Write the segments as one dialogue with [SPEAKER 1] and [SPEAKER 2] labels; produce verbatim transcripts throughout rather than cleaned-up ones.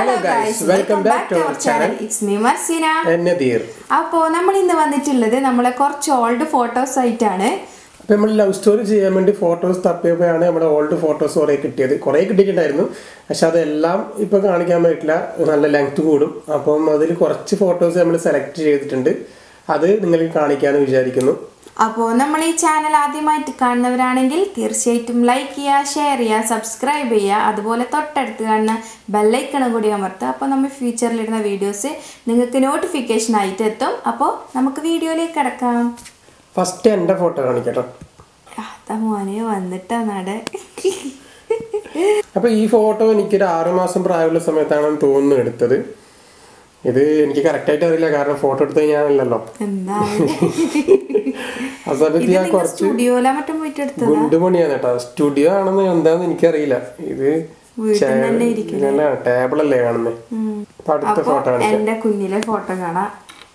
[SPEAKER 1] Hello guys, welcome back to our channel.
[SPEAKER 2] It's me Marsina
[SPEAKER 1] and Nadir.
[SPEAKER 2] അപ്പോൾ നമ്മൾ ഇന്ന് വന്നിട്ടുള്ളത് നമ്മളെ കുറച്ച് ഓൾഡ് ഫോട്ടോസ് ആയിട്ടാണ്.
[SPEAKER 1] അപ്പോൾ നമ്മൾ ലവ് സ്റ്റോറി ചെയ്യാൻ വേണ്ടി ഫോട്ടോസ് തപ്പിയപ്പോഴാണ് നമ്മുടെ ഓൾഡ് ഫോട്ടോസ് കുറേ കിട്ടിയത്. കുറേ കിട്ടിയിട്ടുണ്ടായിരുന്നു. പക്ഷെ അതെല്ലാം ഇപ്പോൾ കാണിക്കാൻ പറ്റില്ല, നല്ല ലെങ്ത് കൂടും. അപ്പം അതിൽ കുറച്ച് ഫോട്ടോസ് നമ്മൾ സെലക്ട് ചെയ്തിട്ടുണ്ട്. അത് നിങ്ങൾക്ക് കാണിക്കാമെന്ന് വിചാരിക്കുന്നു.
[SPEAKER 2] അപ്പോൾ നമ്മൾ ഈ ചാനൽ ആദ്യമായിട്ട് കാണുന്നവരാണെങ്കിൽ തീർച്ചയായിട്ടും ലൈക്ക് ചെയ്യുക, ഷെയർ ചെയ്യുക, സബ്സ്ക്രൈബ് ചെയ്യുക, അതുപോലെ തൊട്ടടുത്ത് കാണുന്ന ബെല്ലൈക്കണും കൂടി അമർത്തുക. അപ്പോൾ നമ്മൾ ഫ്യൂച്ചറിലിടുന്ന വീഡിയോസ് നിങ്ങൾക്ക് നോട്ടിഫിക്കേഷൻ ആയിട്ട് എത്തും. അപ്പോൾ നമുക്ക് വീഡിയോയിലേക്ക് കിടക്കാം.
[SPEAKER 1] ഫസ്റ്റ് എൻ്റെ ഫോട്ടോ കാണിക്കട്ടോ.
[SPEAKER 2] അതാ മോനെ വന്നിട്ടാ നട.
[SPEAKER 1] അപ്പോൾ ഈ ഫോട്ടോ എനിക്കൊരു ആറുമാസം പ്രായമുള്ള സമയത്താണ് തോന്നുന്നു എടുത്തത്. ഇത് എനിക്ക് കറക്റ്റായിട്ട് അറിയില്ല, കാരണം ഫോട്ടോ എടുത്തത് ഞാനല്ലല്ലോ. ആ സമയത്ത് ഞാൻ കുറച്ച് ഗുണ്ടുമണിയാണ് കേട്ടോ. സ്റ്റുഡിയോ ആണെന്ന് എന്താന്ന് എനിക്കറിയില്ല. ഇത് ടേബിൾ അല്ലേ കാണുന്നേ. അടുത്ത ഫോട്ടോ
[SPEAKER 2] എന്റെ കുഞ്ഞിലെ ഫോട്ടോ കാണാം.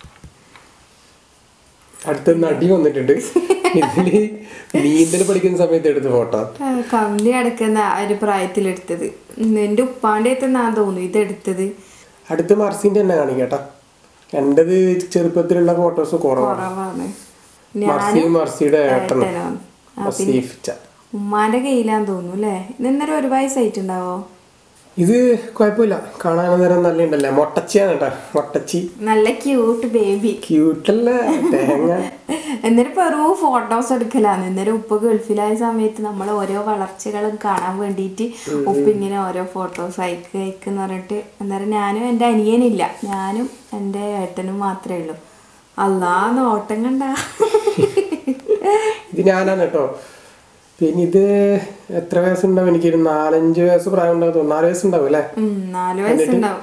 [SPEAKER 1] അടുത്ത നടി വന്നിട്ടുണ്ട്. ഇതില് നീന്തൽ പഠിക്കുന്ന സമയത്ത് എടുത്ത ഫോട്ടോ,
[SPEAKER 2] കമ്പനി അടക്കുന്ന ഒരു പ്രായത്തിലെടുത്തത്. എന്റെ ഉപ്പാന്റെ അടുത്തെന്നാ തോന്നുന്നു ഇതെടുത്തത്.
[SPEAKER 1] അടുത്ത മർസിന്റെ തന്നെ കാണിക്കട്ടോ. എന്റേത് ചെറുപ്പത്തിലുള്ള ഫോട്ടോസ് കുറവാണ്. മർസിയുടെ ഏട്ടനാണ്.
[SPEAKER 2] ഉമ്മാന്റെ കയ്യിലാന്ന് തോന്നുന്നു അല്ലേ. ഇന്നേരം ഒരു വയസ്സായിട്ടുണ്ടാവോ?
[SPEAKER 1] ഇത് കുഴപ്പമില്ല, കാണാൻ നേരം നല്ല ഉണ്ടല്ലേ. മൊട്ടച്ചിയാണ് കേട്ടോ, മൊട്ടച്ചി.
[SPEAKER 2] നല്ല ക്യൂട്ട് ബേബി.
[SPEAKER 1] ക്യൂട്ടല്ലേ തേങ്ങ.
[SPEAKER 2] എന്നിട്ട് പെറു ഫോട്ടോസ് എടുക്കലാന്ന്. ഇന്നേരം ഉപ്പ് ഗൾഫിലായ സമയത്ത് നമ്മൾ ഓരോ വളർച്ചകളും കാണാൻ വേണ്ടിയിട്ട് ഉപ്പ് ഇങ്ങനെ ഓരോ ഫോട്ടോസ് അയക്ക് അയക്കെന്ന് പറഞ്ഞിട്ട്. അന്നേരം ഞാനും എൻ്റെ അനിയനില്ല, ഞാനും എൻ്റെ ഏട്ടനും മാത്രമേ ഉള്ളൂ. അല്ലാ നോട്ടം കണ്ട.
[SPEAKER 1] ഇത് ഞാനാണ് കേട്ടോ. പിന്നെ ഇത് എത്ര വയസ്സുണ്ടാവും? എനിക്കൊരു നാലഞ്ച് വയസ്സ് പ്രായം ഉണ്ടാവും. നാല് വയസ്സുണ്ടാവും അല്ലേ?
[SPEAKER 2] നാല് വയസ്സുണ്ടാവും.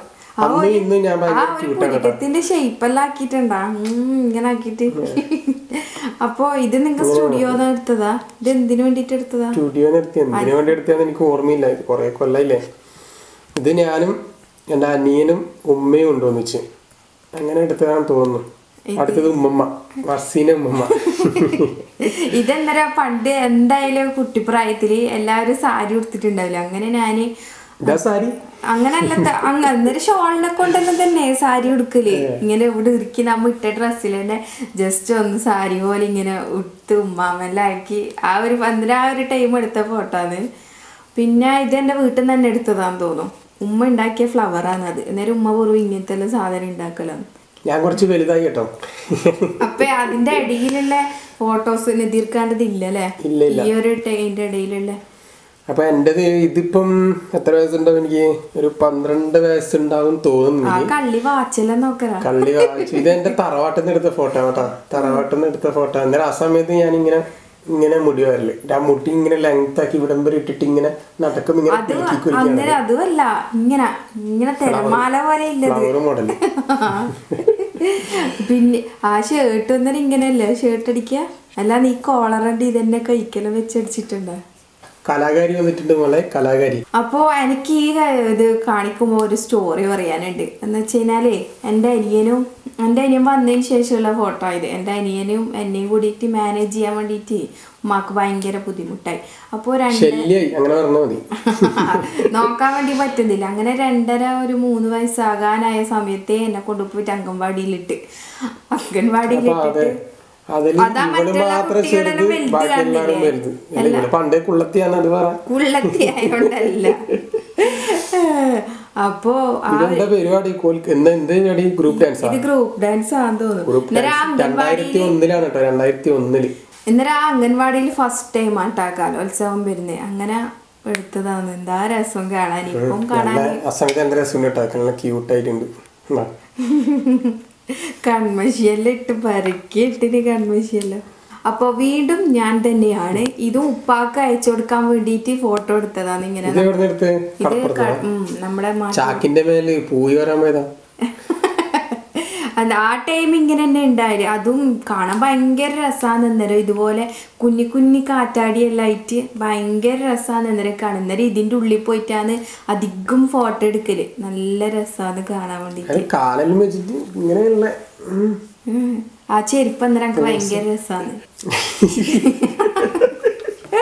[SPEAKER 2] ത്തിന്റെ ഷേപ്പെല്ലാം ആക്കിട്ടുണ്ടാ ഇങ്ങനെ ആക്കിട്ട്. അപ്പൊ ഇത് നിങ്ങൾ സ്റ്റുഡിയോന്ന് എടുത്തതാ? ഇത് എന്തിനു വേണ്ടിട്ട് എടുത്തതാ?
[SPEAKER 1] സ്റ്റുഡിയോന്ന് എടുത്തത് എന്തിനു വേണ്ടി എടുത്തതെന്ന് എനിക്ക് ഓർമ്മയില്ല. ഇത് കൊറേ കൊല്ലയില്ലേ. ഇത് ഞാനും എൻ്റെ അനിയനും ഉമ്മയും കൊണ്ടുവന്നിച്ച് അങ്ങനെ എടുത്തതാണെന്ന് തോന്നുന്നു. അടുത്തത് ഉമ്മമ്മ, മർസീന ഉമ്മമ്മ.
[SPEAKER 2] ഇതെന്തരാ പണ്ട് എന്തായാലും കുട്ടിപ്രായത്തില് എല്ലാവരും സാരി ഉടുത്തിട്ടുണ്ടാവില്ല. അങ്ങനെ ഞാന് അങ്ങനല്ല അന്നേരം ഷോളിനെ കൊണ്ടെല്ലാം തന്നെ സാരി ഉടുക്കല്. ഇങ്ങനെ ഇവിടെ ഇറുക്കി നമ്മ ഇട്ട ഡ്രസ്സിൽ തന്നെ ജസ്റ്റ് ഒന്ന് സാരി പോലെ ഇങ്ങനെ ഉടുത്ത് ഉമ്മാമെല്ലാം ആക്കി ആ ഒരു പന്തിര ആ ഒരു ടൈം എടുത്ത ഫോട്ടോന്ന്. പിന്നെ ഇത് എന്റെ വീട്ടിൽ നിന്ന് തന്നെ എടുത്തതാന്ന് തോന്നും. ഉമ്മ ഉണ്ടാക്കിയ ഫ്ലവറാണ് അത്. അന്നേരം ഉമ്മ പോലും ഇങ്ങനത്തെ എല്ലാം സാധനം ഉണ്ടാക്കലാണ്.
[SPEAKER 1] ഞാൻ കുറച്ച് വലുതായി കേട്ടോ.
[SPEAKER 2] അപ്പൊ അതിന്റെ ഇടയിലുള്ള ഫോട്ടോസ് തീർക്കാണ്ടതില്ല അല്ലേ, ഈ ഒരു അതിന്റെ ഇടയിലുള്ള.
[SPEAKER 1] അപ്പൊ എന്റേത് ഇതിപ്പം എത്ര വയസ്സുണ്ടാവും? എനിക്ക് ഒരു പന്ത്രണ്ട് വയസ്സുണ്ടാവും തോന്നുന്നു.
[SPEAKER 2] കള്ളി വാച്ചെല്ലാം നോക്കറ.
[SPEAKER 1] കള്ളി വാച്ച്. ഇത് എന്റെ തറവാട്ടിൽ നിന്ന് എടുത്ത ഫോട്ടോ കേട്ടോ. തറവാട്ടിൽ നിന്ന് എടുത്ത ഫോട്ടോ. അന്നേരം ആ സമയത്ത് ഞാൻ ഇങ്ങനെ ഇങ്ങനെ മുടി വരല്. ആ മുടി ഇങ്ങനെ ലെങ്ത് ആക്കി വിടംബരം ഇട്ടിട്ട് ഇങ്ങനെ നടക്കും. ഇങ്ങനെ
[SPEAKER 2] അതുമല്ല ഇങ്ങനെ ഇങ്ങനെ തിരമാല പോലെ
[SPEAKER 1] മോഡല്.
[SPEAKER 2] പിന്നെ ആ ഷർട്ട് ഒന്നും ഇങ്ങനെയല്ലേ ഷർട്ട് അടിക്ക? അല്ല നീ കോളറിന്റെ ഇതന്നെ കൈക്കെല്ലാം വെച്ചടിച്ചിട്ടുണ്ടോ?
[SPEAKER 1] കലാകാരി വന്നിട്ടുണ്ട് മോളെ, കലാകാരി.
[SPEAKER 2] അപ്പോ എനിക്ക് ഈ ഇത് കാണിക്കുമ്പോ ഒരു സ്റ്റോറി പറയാനുണ്ട്. എന്ന് വെച്ച് കഴിഞ്ഞാലേ എന്റെ അനിയനും എന്റെ അനിയൻ വന്നതിന് ശേഷമുള്ള ഫോട്ടോ ഇത്. എന്റെ അനിയനും എന്നെയും കൂടിയിട്ട് മാനേജ് ചെയ്യാൻ വേണ്ടിയിട്ട് ഉമ്മാക്ക് ഭയങ്കര ബുദ്ധിമുട്ടായി. അപ്പോ രണ്ട് നോക്കാൻ വേണ്ടി പറ്റുന്നില്ല. അങ്ങനെ രണ്ടര ഒരു മൂന്ന് വയസ്സാകാനായ സമയത്തെ എന്നെ കൊണ്ടുപോയിട്ട് അംഗൻവാടിയിലിട്ട് അംഗൻവാടിയിലിട്ടിട്ട് കുള്ളത്തിയായോണ്ടല്ല. അപ്പോ
[SPEAKER 1] ഗ്രൂപ്പ് ഡാൻസ്
[SPEAKER 2] ഇത് ഗ്രൂപ്പ് ഡാൻസ് ആണെന്ന് തോന്നുന്നു. ഇന്നലെ ആ അംഗൻവാടിയിൽ ഫസ്റ്റ് ടൈം ആട്ടാ കലോത്സവം വരുന്നേ. അങ്ങനെ എടുത്തതാണ്. എന്താ രസം കാണാൻ. ഇപ്പം കാണാൻ കൺമശിയെല്ലാം ഇട്ട് പരക്കി ഇട്ടിന് കൺമശിയെല്ലാം. അപ്പൊ വീണ്ടും ഞാൻ തന്നെയാണ്. ഇതും ഉപ്പാക്ക് അയച്ചു കൊടുക്കാൻ വേണ്ടിട്ട് ഫോട്ടോ എടുത്തതാണ്. ഇങ്ങനെ നമ്മുടെ ആ ടൈം ഇങ്ങനെ തന്നെ ഉണ്ടായി. അതും കാണാൻ ഭയങ്കര രസമാണ്. അന്നേരം ഇതുപോലെ കുഞ്ഞി കുഞ്ഞി കാറ്റാടിയെല്ലാം ആയിട്ട് ഭയങ്കര രസമാണ് അന്നേരം കാണുന്നേരം. ഇതിന്റെ ഉള്ളിൽ പോയിട്ടാണ് അധികം ഫോട്ടോ എടുക്കല്. നല്ല രസമാണ് കാണാൻ വേണ്ടിട്ട്. ആ ചെരുപ്പ് അന്നേരം എനിക്ക് ഭയങ്കര രസമാണ്.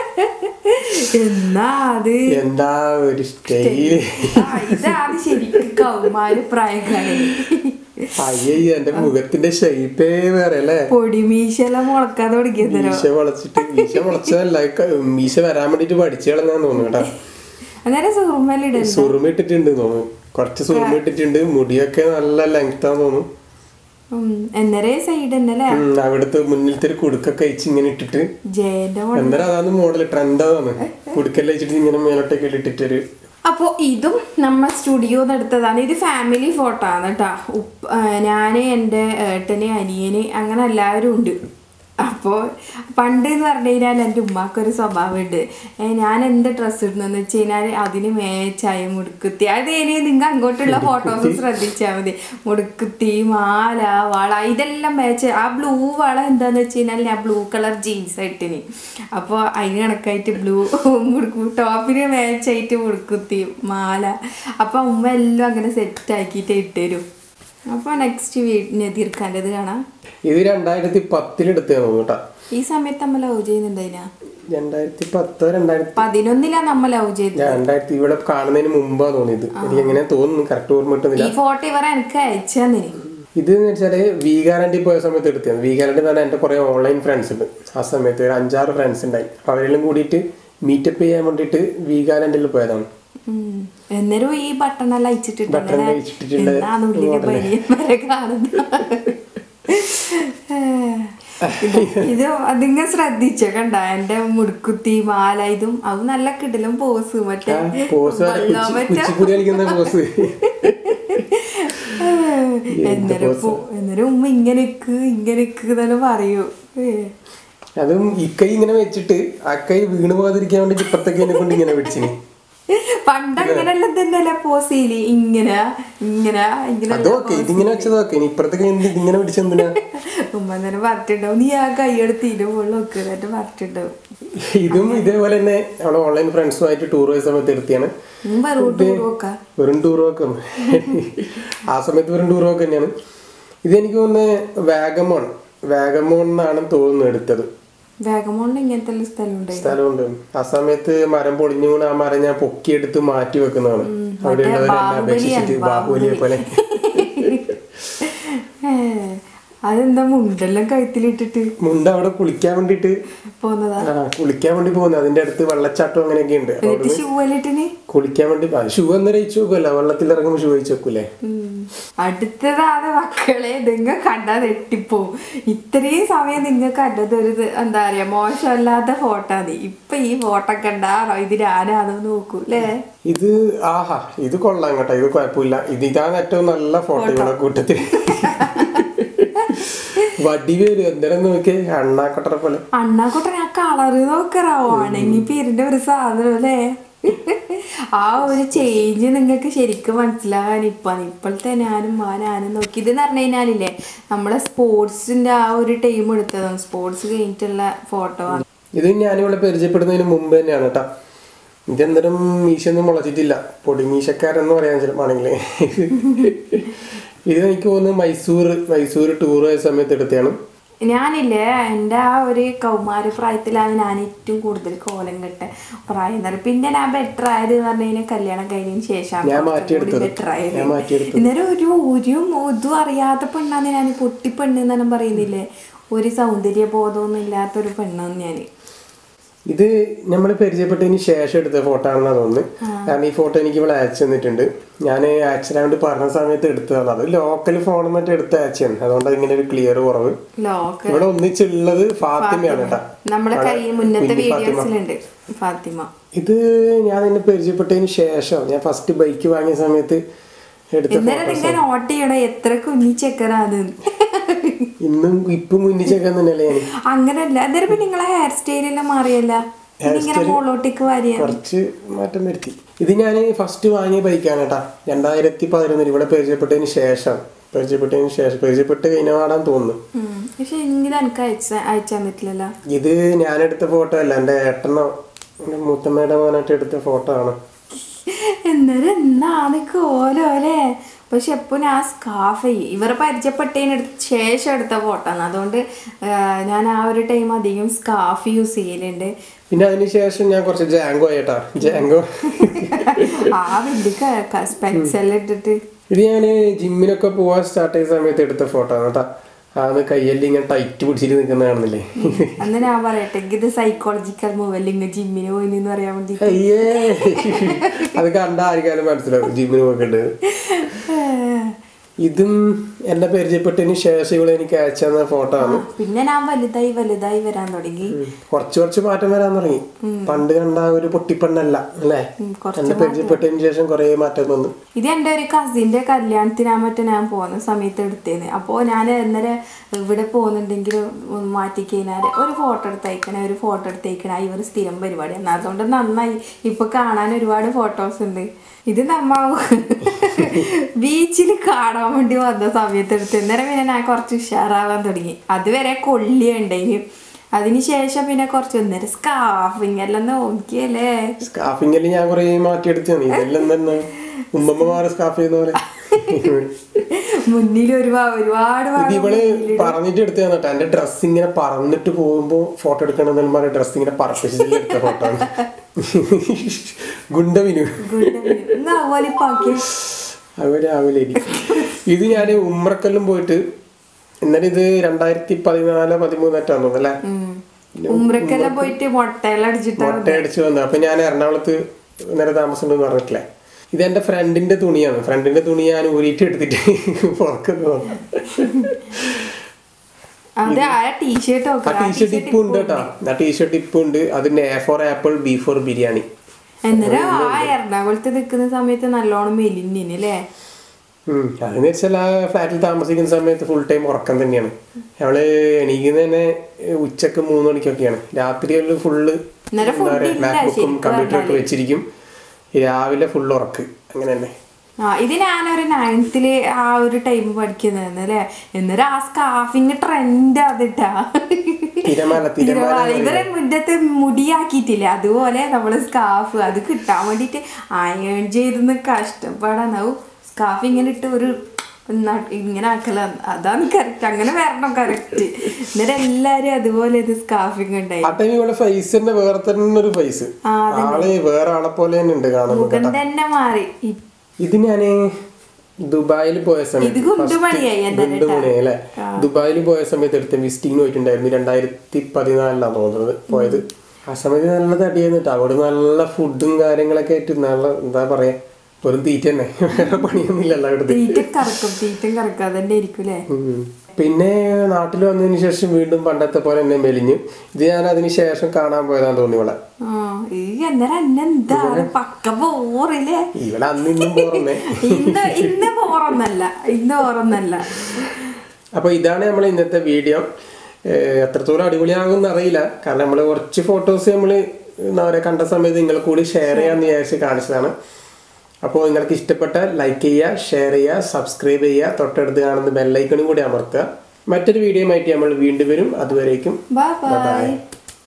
[SPEAKER 2] എന്നാ അത്
[SPEAKER 1] എന്താ ഒരു സ്റ്റൈല്.
[SPEAKER 2] ഇതാണ് ശരിക്കും കൗമാര് പ്രായക്കാരെ
[SPEAKER 1] അയ്യ എന്റെ മുഖത്തിന്റെ ഷേപ്പേ വേറെ അല്ലേ.
[SPEAKER 2] പൊടിമീശെല്ലാം മുളക്കാൻ തുടങ്ങിയതോ.
[SPEAKER 1] മീശ മുളച്ചിട്ട് മീശ മുളച്ചതല്ല, മീശ വരാൻ വേണ്ടിട്ട് പഠിച്ചു കളഞ്ഞാന്ന് തോന്നുന്നു കേട്ടാ.
[SPEAKER 2] അങ്ങനെ സുറുമ
[SPEAKER 1] സുറുമ ഇട്ടിട്ടുണ്ട് തോന്നുന്നു, കുറച്ച് സുറുമ ഇട്ടിട്ടുണ്ട്. മുടിയൊക്കെ നല്ല ലെങ്താന്ന് തോന്നുന്നു. അവിടുത്തെ മുന്നിലത്തെ ഒരു കുടുക്കൊക്കെ അയച്ച് ഇങ്ങനെ ഇട്ടിട്ട് അന്നേരം അതാണ് മോഡല്, ട്രെൻഡാന്ന്. കുടുക്കെല്ലാം വെച്ചിട്ട് ഇങ്ങനെ മേലോട്ടൊക്കെ ഇട്ടിട്ടൊരു.
[SPEAKER 2] അപ്പൊ ഇതും നമ്മ സ്റ്റുഡിയോന്ന് എടുത്തതാണ്. ഇത് ഫാമിലി ഫോട്ടോ ആണ് കേട്ടാ. ഞാന് എൻ്റെ ഏട്ടന് അനിയന് അങ്ങനെ എല്ലാവരും ഉണ്ട്. അപ്പോൾ പണ്ട് എന്ന് പറഞ്ഞു കഴിഞ്ഞാൽ എൻ്റെ ഉമ്മാക്കൊരു സ്വഭാവമുണ്ട്. ഞാൻ എന്ത് ഡ്രസ്സ് ഇടുന്നെന്ന് വെച്ച് കഴിഞ്ഞാൽ അതിന് മേച്ചായ മുടുക്കുത്തി, അത് ഇനി നിങ്ങൾ അങ്ങോട്ടുള്ള ഫോട്ടോസ് ശ്രദ്ധിച്ചാൽ മതി. മുടുക്കുത്തി, മാല, വള ഇതെല്ലാം മേച്ച്. ആ ബ്ലൂ വള എന്താണെന്ന് വെച്ച് കഴിഞ്ഞാൽ ഞാൻ ബ്ലൂ കളർ ജീൻസ് ഇട്ടിന്. അപ്പോൾ അതിന് കണക്കായിട്ട് ബ്ലൂ മുടുക്കു ടോപ്പിന് മേച്ചായിട്ട് മുടുക്കുത്തി, മാല. അപ്പോൾ ഉമ്മ എല്ലാം അങ്ങനെ സെറ്റാക്കിയിട്ട് ഇട്ടുതരും. അപ്പൊ നെക്സ്റ്റ് നദീർഖാൻ്റെത് കാണാം.
[SPEAKER 1] ഇത് രണ്ടായിരത്തി പത്തിലെടുത്തേ കേട്ടാ.
[SPEAKER 2] ഈ സമയത്ത് നമ്മൾ ലവ് ചെയ്യുന്നുണ്ടായിനാ.
[SPEAKER 1] രണ്ടായിരത്തി പത്തോ രണ്ടായിരത്തി
[SPEAKER 2] പതിനൊന്നിലാ നമ്മൾ ലവ് ചെയ്തത്.
[SPEAKER 1] രണ്ടായിരത്തി ഇവിടെ കാണുന്നതിന് മുമ്പാ തോന്നിയത്. എനിക്ക് എങ്ങനെ തോന്നുന്നു, കറക്റ്റ് ഓർമ്മ കിട്ടുന്നില്ല.
[SPEAKER 2] ഈ ഫോട്ടോ ഇവരെ എനിക്ക് അയച്ചു തന്നിന്.
[SPEAKER 1] ഇത് എന്ന് വെച്ചാല് വീഗാലാൻഡിൽ പോയ സമയത്ത് എടുത്തത്. വീഗാലാൻഡിൽ തന്നെ എന്റെ കുറെ ഓൺലൈൻ ഫ്രണ്ട്സ് ഉണ്ട്. ആ സമയത്ത് ഒരു അഞ്ചാറ് ഫ്രണ്ട്സ് ഉണ്ടായി. അപ്പൊ അവരെല്ലാം കൂടിയിട്ട് മീറ്റപ്പ് ചെയ്യാൻ വേണ്ടിട്ട് വീഗാലാൻഡിൽ പോയതാണ്.
[SPEAKER 2] എന്നേരം ഈ ബട്ടണെല്ലാം അയച്ചിട്ടുണ്ട്. ഇത് അതിങ്ങ ശ്രദ്ധിച്ചോ കണ്ട എന്റെ മുടുക്കുത്തി, മാല, ഇതും അത് നല്ല കിടലും പോസ്. മറ്റേ എന്നേരം ഉമ്മ ഇങ്ങനെ ഇങ്ങനെ തന്നെ പറയൂ.
[SPEAKER 1] അതും ഈ കൈ ഇങ്ങനെ വെച്ചിട്ട് ആ കൈ വീണ് പോകാതിരിക്കാൻ വേണ്ടി ഇപ്പത്തേക്ക് കൊണ്ട് ഇങ്ങനെ പിടിച്ചിന്.
[SPEAKER 2] പണ്ട് അങ്ങനെയല്ല തന്നെയല്ല പോസില് ഇങ്ങനെ ഇങ്ങനെ
[SPEAKER 1] ഇതിങ്ങനെ വെച്ചതൊക്കെ ഇപ്പഴത്തേക്ക് ഇങ്ങനെ പിടിച്ചെന്തിനാ
[SPEAKER 2] ഉമ്മ തന്നെ പറഞ്ഞിട്ടുണ്ടാവും. നീ ആ കൈയെടുത്ത് ഇതിനൊക്കെ പറഞ്ഞിട്ടുണ്ടാവും.
[SPEAKER 1] ഇതും ഇതേപോലെ തന്നെ അവിടെ ഓൺലൈൻ ഫ്രണ്ട്സുമായിട്ട് ടൂർ പോയ സമയത്ത് എടുത്തിയാണ്. വെറും ടൂർ പോക്ക് ആ സമയത്ത് വെറും ടൂർ പോക്ക് തന്നെയാണ്. ഇതെനിക്ക് തോന്നുന്നത് വാഗമോൺ വാഗമോൺ എന്നാണ് തോന്നുന്നു എടുത്തത്. സ്ഥലമുണ്ട്. ആ സമയത്ത് മരം പൊളിഞ്ഞു വീണ് ആ മരം ഞാൻ പൊക്കിയെടുത്ത് മാറ്റി വെക്കുന്നതാണ്. അവിടെ ഉള്ളവരെല്ലാം അപേക്ഷിച്ചിട്ട് ബാഹുബലിയെ പോലെ.
[SPEAKER 2] അതെന്താ മുണ്ടെല്ലാം കഴുത്തിലിട്ടിട്ട്?
[SPEAKER 1] മുണ്ട് അവിടെ കുളിക്കാൻ വേണ്ടിട്ട്
[SPEAKER 2] പോന്നതാ.
[SPEAKER 1] കുളിക്കാൻ വേണ്ടി പോകുന്നത്. അതിന്റെ അടുത്ത് വെള്ളച്ചാട്ടം അങ്ങനെയൊക്കെ ഉണ്ട്. കുളിക്കാൻ വേണ്ടി ഷൂ ഒന്നും അയച്ചു വെക്കൂല. വെള്ളത്തിൽ ഇറങ്ങുമ്പോ ഷൂ അയച്ചു വെക്കൂലേ.
[SPEAKER 2] അടുത്തതാണ് മക്കളെ, നിങ്ങൾ കണ്ടാ തെറ്റിപ്പോവും. ഇത്രയും സമയം നിങ്ങൾ കണ്ടത് ഒരു എന്താ പറയാ മോശമല്ലാത്ത ഫോട്ടോ ആണ്. ഇപ്പൊ ഈ ഫോട്ടോ കണ്ടാറോ ഇത് ഞാനാണോ നോക്കൂ അല്ലേ.
[SPEAKER 1] ഇത് ആഹാ ഇത് കൊള്ളാം കേട്ടോ. ഇത് കുഴപ്പമില്ല. ഇത് ഇതാണ് ഏറ്റവും നല്ല ഫോട്ടോ ഇവിടെ കൂട്ടത്തിൽ. വടിവേല് എന്തേരം നോക്കി അണ്ണാക്കൊട്ടറെ പോലെ.
[SPEAKER 2] അണ്ണാക്കൊട്ടൻ ആ കളറ് നോക്കറാവോ ആണെങ്കി പേരിന്റെ ഒരു സാധനം അല്ലേ. ആ ഒരു ചേഞ്ച് നിങ്ങൾക്ക് ശരിക്കും മനസ്സിലാകാൻ ഇപ്പാണ്. ഇപ്പോഴത്തെ ഞാനും ആ ഞാനും നോക്കി. ഇതെന്ന് പറഞ്ഞു കഴിഞ്ഞാലില്ലേ നമ്മളെ സ്പോർട്സിന്റെ ആ ഒരു ടൈം എടുത്തതാണ്. സ്പോർട്സ് കഴിഞ്ഞിട്ടുള്ള ഫോട്ടോ ആണ്
[SPEAKER 1] ഇത്. ഞാനിവിടെ പരിചയപ്പെടുന്നതിന് മുമ്പ് തന്നെയാണ് കേട്ടാ. ഇതെന്തരം മീശൊന്നും മുളച്ചിട്ടില്ല. പൊടി മീശക്കാരെന്ന് പറയാൻ ചിലപ്പാണെങ്കിലേ. ഇത് എനിക്ക് തോന്നുന്നു മൈസൂർ മൈസൂർ ടൂർ പോയ സമയത്ത് എടുത്തതാണ്.
[SPEAKER 2] ഞാനില്ലേ എൻ്റെ ആ ഒരു കൗമാര പ്രായത്തിലാണ് ഞാൻ ഏറ്റവും കൂടുതൽ കോലം കെട്ട പ്രായം. പിന്നെ ഞാൻ ബെറ്റർ ആയത് എന്ന് പറഞ്ഞു കഴിഞ്ഞാൽ കല്യാണം കഴിഞ്ഞതിന് ശേഷമാണ് ബെറ്റർ ആയത്. ഇന്നേരം ഒരു ഒരു ഇതും അറിയാത്ത പെണ്ണാന്ന് ഞാൻ. പൊട്ടി പെണ്ണ് എന്നു പറയുന്നില്ലേ, ഒരു സൗന്ദര്യ ബോധമൊന്നും ഇല്ലാത്തൊരു പെണ്ണാന്ന് ഞാൻ.
[SPEAKER 1] ഇത് നമ്മൾ പരിചയപ്പെട്ടതിന് ശേഷം എടുത്ത ഫോട്ടോ ആണെന്നാ തോന്നുന്നു. കാരണം ഈ ഫോട്ടോ എനിക്ക് ഇവിടെ അയച്ചു തന്നിട്ടുണ്ട്. ഞാൻ അയച്ചാൻ വേണ്ടി പറഞ്ഞ സമയത്ത് എടുത്തതാണ്. അത് ലോക്കൽ ഫോണിൽ മറ്റേ എടുത്ത് അയച്ചാണ്. അതുകൊണ്ട് ഇങ്ങനെ ഒരു ക്ലിയർ കുറവ്. ഇവിടെ ഒന്നിച്ചുള്ളത് ഫാത്തിമയാണ് കേട്ടാ. ഇത് ഞാൻ എന്നെ പരിചയപ്പെട്ടതിന് ശേഷം ഞാൻ ഫസ്റ്റ് ബൈക്ക് വാങ്ങിയ സമയത്ത്
[SPEAKER 2] എത്ര കുഞ്ഞിച്ചെക്കറാണ്
[SPEAKER 1] ഇന്നും ഇപ്പം കുഞ്ഞിച്ചേക്കാൻ തന്നെയല്ലേ.
[SPEAKER 2] അങ്ങനല്ല അന്നേരം നിങ്ങളെ ഹെയർ സ്റ്റൈലെല്ലാം മാറിയല്ല,
[SPEAKER 1] കുറച്ച് മാറ്റം വരുത്തി. ഇത് ഞാൻ ഫസ്റ്റ് വാങ്ങിയ ബൈക്കാണ് കേട്ടാ. രണ്ടായിരത്തി പതിനൊന്നിൽ ഇവിടെ പരിചയപ്പെട്ടതിന് ശേഷം പരിചയപ്പെട്ടതിന് ശേഷം പരിചയപ്പെട്ട് കഴിഞ്ഞാടാൻ തോന്നുന്നു. ഇത് ഞാനെടുത്ത ഫോട്ടോ അല്ല, എന്റെ ഏട്ടനോ എന്റെ മൂത്തമ്മയുടെ മോനായിട്ട് എടുത്ത ഫോട്ടോ ആണ്.
[SPEAKER 2] എന്നാലും എന്നാണ് കോലോ അല്ലേ. പക്ഷെ എപ്പോ ഞാൻ സ്കാഫ് ഇവരെ പരിചയപ്പെട്ടതിന് ശേഷം എടുത്ത ഫോട്ടോ ആണ്. അതുകൊണ്ട് ഞാൻ ആ ഒരു ടൈം അധികം സ്കാഫ് യൂസ് ചെയ്യലുണ്ട്.
[SPEAKER 1] പിന്നെ അതിനുശേഷം ഞാൻ കുറച്ച് ജാങ്കോ ആയിട്ടാ ജാങ്കോ
[SPEAKER 2] ആ വലിയ സ്പെക്സ് എല്ലാം ഇട്ടിട്ട്.
[SPEAKER 1] ഇത് ഞാൻ ജിമ്മിനൊക്കെ പോവാൻ സ്റ്റാർട്ട് ചെയ്ത സമയത്ത് എടുത്ത ഫോട്ടോ ആണ് കേട്ടാ. അത് കയ്യെല്ലാം ഇങ്ങനെ ടൈറ്റ് പിടിച്ചിട്ട് നിൽക്കുന്ന കാണുന്നില്ലേ?
[SPEAKER 2] അന്ന് ഞാൻ പറയട്ടെ ഇത് സൈക്കോളജിക്കൽ മൂവല്ലേ ഇങ്ങനെ ജിമ്മിന് പോയിന്ന് പറയാൻ വേണ്ടി.
[SPEAKER 1] അയ്യേ അത് കണ്ട ആർക്കാലും മനസ്സിലാവും ജിമ്മിന് പോയിട്ടുണ്ട്. ഇതും എന്നെ പരിചയപ്പെട്ടതിന് ശേഷം ഇവിടെ എനിക്ക് അയച്ചു തന്ന ഫോട്ടോ ആണ്.
[SPEAKER 2] പിന്നെ ഞാൻ വലുതായി വലുതായി വരാൻ തുടങ്ങി.
[SPEAKER 1] കുറച്ച് കുറച്ച് മാറ്റം വരാൻ തുടങ്ങി. പണ്ട് കണ്ട ഒരു പൊട്ടിപ്പെണ്ണല്ല അല്ലേ? എന്നെ പരിചയപ്പെട്ടതിന് ശേഷം കുറെ മാറ്റം വന്നു.
[SPEAKER 2] ഇത് എന്റെ ഒരു കസിന്റെ കല്യാണത്തിനാ മറ്റേ ഞാൻ പോകുന്ന സമയത്ത് എടുത്തേന്ന്. അപ്പോ ഞാൻ അന്നേരം ഇവിടെ പോകുന്നുണ്ടെങ്കിൽ മാറ്റി കഴിഞ്ഞാൽ ഒരു ഫോട്ടോ എടുത്തയക്കണേ ഒരു ഫോട്ടോ എടുത്തയക്കണേ ഇവർ സ്ഥിരം പരിപാടിയാണ്. അതുകൊണ്ട് നന്നായി ഇപ്പൊ കാണാൻ ഒരുപാട് ഫോട്ടോസ് ഉണ്ട്. ഇത് നമ്മ ബീച്ചിൽ കാണാൻ വേണ്ടി വന്ന സമയത്ത് എടുത്ത് അന്നേരം പിന്നെ ഞാൻ കുറച്ച് ഉഷാറാവാൻ തുടങ്ങി. അതുവരെ കൊള്ളിയുണ്ടായി. അതിനുശേഷം പിന്നെ കുറച്ച് ഒന്നേരം സ്കാഫിങ് എല്ലാം നോക്കിയല്ലേ.
[SPEAKER 1] സ്കാഫിംഗ് ഞാൻ കുറെ മാറ്റിയെടുത്താണ്. ഇതെല്ലാം തന്നെ ഉമ്മമ്മമാര് സ്കാഫ് ചെയ്യുന്ന പോലെ
[SPEAKER 2] മുന്നിൽ ഒരുപാട് ഒരുപാട്
[SPEAKER 1] ഇവള് പറഞ്ഞിട്ട് എടുത്ത കേട്ടോ. എന്റെ ഡ്രസ് ഇങ്ങനെ പറന്നിട്ട് പോകുമ്പോ ഫോട്ടോ എടുക്കണമെന്ന് ഡ്രസ് ഇങ്ങനെ പറപ്പിച്ചിട്ട് എടുത്ത ഫോട്ടോ ആണ്. ഗുണ്ടവിനു അവര് രാവിലെ ഇത് ഞാന് ഉമ്രക്കെല്ലാം പോയിട്ട് ഇന്നലെ ഇത് രണ്ടായിരത്തി പതിനാല് പതിമൂന്നറ്റാന്ന് തോന്നുന്നു അല്ലേ?
[SPEAKER 2] ഉമ്രക്കെല്ലാം പോയിട്ട്
[SPEAKER 1] മുട്ട അടിച്ചു വന്നു. അപ്പൊ ഞാൻ എറണാകുളത്ത് ഇന്നലെ താമസം പറഞ്ഞിട്ടില്ലേ? ഇത് എന്റെ ഫ്രണ്ടിന്റെ തുണിയാണ്. ഫ്രണ്ടിന്റെ തുണി ഞാൻ ഊരിയിട്ട് എടുത്തിട്ട് പുറക്കുന്നു. ടീഷർട്ട് ഇപ്പം ഉണ്ട് കേട്ടോ. ആ ടീഷർട്ട് ഇപ്പം ഉണ്ട്. അതിന് A for apple B for biryani.
[SPEAKER 2] അന്നേരം ആ എറണാകുളത്ത് നിൽക്കുന്ന സമയത്ത് നല്ലോണം മെലിഞ്ഞില്ലേ?
[SPEAKER 1] അതെന്ന് വെച്ചാൽ ആ ഫ്ലാറ്റിൽ താമസിക്കുന്ന സമയത്ത് ഫുൾ ടൈം ഉറക്കം തന്നെയാണ്. അവള് എണീക്കുന്നത് തന്നെ ഉച്ചക്ക് മൂന്ന് മണിക്കൊക്കെയാണ്. രാത്രികളിൽ ഫുള്ള് എന്താ പറയാ മാക്ബുക്കും കമ്പ്യൂട്ടറൊക്കെ വെച്ചിരിക്കും. രാവിലെ ഫുൾ ഉറക്ക് അങ്ങനെ തന്നെ.
[SPEAKER 2] ആ ഇത് ഞാനൊരു നയൻത്തില് ആ ഒരു ടൈം പഠിക്കുന്നത് അല്ലേ? എന്നൊരു ആ സ്കാഫിങ് ട്രെൻഡ് അതിട്ടാ ഇവരെ മുറ്റത്ത് മുടിയാക്കിയിട്ടില്ല അതുപോലെ നമ്മള് സ്കാഫ് അത് കിട്ടാൻ വേണ്ടിട്ട് അയൺ ചെയ്തെന്ന് കഷ്ടപ്പാടാവും. സ്കാഫ് ഇങ്ങനെ ഇട്ട് ഒരു ഇങ്ങനെ ആക്കല അതാണ് കറക്റ്റ്. അങ്ങനെ വരണം കറക്റ്റ്. എന്നിട്ട് എല്ലാരും അതുപോലെ ഇത് സ്കാഫിങ് ഉണ്ടായി.
[SPEAKER 1] വേറെ തന്നെ ഒരു ഫേസ് വേറെ ആളെ പോലെ തന്നെ ഉണ്ട് കാണുന്നത്.
[SPEAKER 2] മുഖം തന്നെ മാറി.
[SPEAKER 1] ഇത് ഞാന് ദുബായിൽ പോയ സമയത്ത് ഗുണ്ടുമണിയല്ലേ ദുബായിൽ പോയ സമയത്ത് എടുത്ത വിസിറ്റിംഗ് പോയിട്ടുണ്ടായിരുന്നു. രണ്ടായിരത്തി പതിനാലിലാണ് തോന്നുന്നത് പോയത്. ആ സമയത്ത് നല്ല തടിയായിരുന്നു. അവിടെ നല്ല ഫുഡും കാര്യങ്ങളൊക്കെ ആയിട്ട് നല്ല എന്താ പറയാ വെറും തീറ്റ തന്നെ. വേറെ പണിയൊന്നുമില്ല. പിന്നെ നാട്ടിൽ വന്നതിന് ശേഷം വീണ്ടും പണ്ടത്തെ പോലെ തന്നെ മെലിഞ്ഞു. ഇത് ഞാൻ അതിന് ശേഷം കാണാൻ പോയതാന്ന് തോന്നി ഇവളെ. ഇവിടെ അന്ന് ഇന്നും പോറന്നേ. അപ്പൊ ഇതാണ് നമ്മളെ ഇന്നത്തെ വീഡിയോ. എത്രത്തോളം അടിപൊളിയാകുമെന്ന് അറിയില്ല. കാരണം നമ്മള് കുറച്ച് ഫോട്ടോസ് നമ്മള് എന്താ പറയാ കണ്ട സമയത്ത് നിങ്ങൾ കൂടി ഷെയർ ചെയ്യാന്ന് വിചാരിച്ച് കാണിച്ചതാണ്. അപ്പോൾ നിങ്ങൾക്ക് ഇഷ്ടപ്പെട്ട ലൈക്ക് ചെയ്യുക, ഷെയർ ചെയ്യുക, സബ്സ്ക്രൈബ് ചെയ്യുക, തൊട്ടടുത്ത് കാണുന്ന ബെല്ലൈക്കണും കൂടി അമർത്തുക. മറ്റൊരു വീഡിയോ ആയിട്ട് നമ്മൾ വീണ്ടും വരും. അതുവരേക്കും ബൈ.